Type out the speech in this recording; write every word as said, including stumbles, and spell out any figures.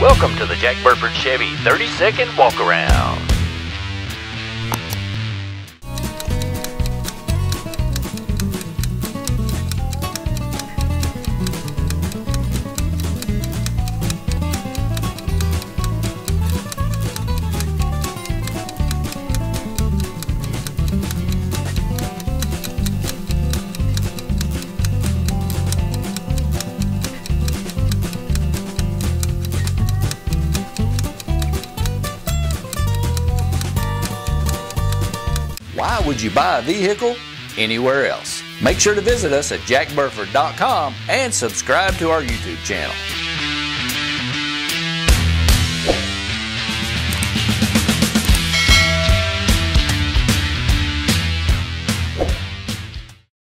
Welcome to the Jack Burford Chevy thirty second walk around. Why would you buy a vehicle anywhere else? Make sure to visit us at jack burford dot com and subscribe to our YouTube channel.